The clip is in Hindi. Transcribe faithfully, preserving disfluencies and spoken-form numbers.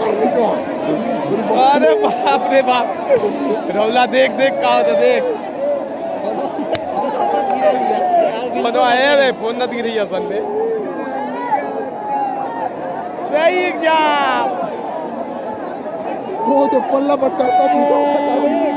अरे बाप रे बाप रौला देख देख का होता देख फोन है रे फोन न दिख रही है असल में सही एग्जाम वो तो पल्ला पट्टा